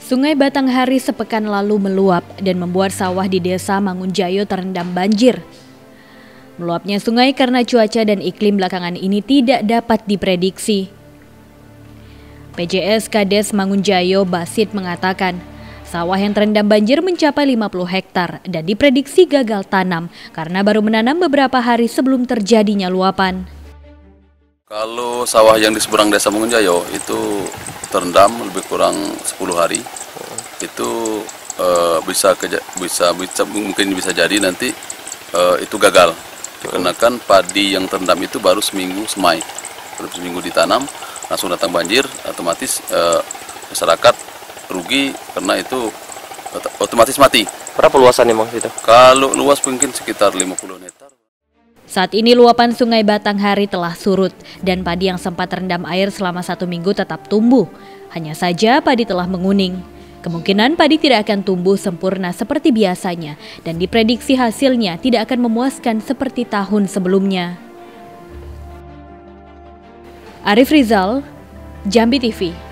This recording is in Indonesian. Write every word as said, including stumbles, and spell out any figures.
Sungai Batanghari sepekan lalu meluap dan membuat sawah di desa Mangunjayo terendam banjir. Meluapnya sungai karena cuaca dan iklim belakangan ini tidak dapat diprediksi. P J S Kades Mangunjayo Basit mengatakan, sawah yang terendam banjir mencapai lima puluh hektar dan diprediksi gagal tanam karena baru menanam beberapa hari sebelum terjadinya luapan. Kalau sawah yang di seberang desa Mangunjayo itu terendam lebih kurang sepuluh hari, itu uh, bisa, keja bisa bisa mungkin bisa jadi nanti uh, itu gagal. Dikarenakan padi yang terendam itu baru seminggu semai, baru seminggu ditanam, langsung datang banjir, otomatis uh, masyarakat rugi karena itu otomatis mati. Berapa luasannya Bang itu? Kalau luas mungkin sekitar lima puluh hektar. Saat ini luapan Sungai Batanghari telah surut dan padi yang sempat terendam air selama satu minggu tetap tumbuh. Hanya saja padi telah menguning. Kemungkinan padi tidak akan tumbuh sempurna seperti biasanya dan diprediksi hasilnya tidak akan memuaskan seperti tahun sebelumnya. Arif Rizal, Jambi T V.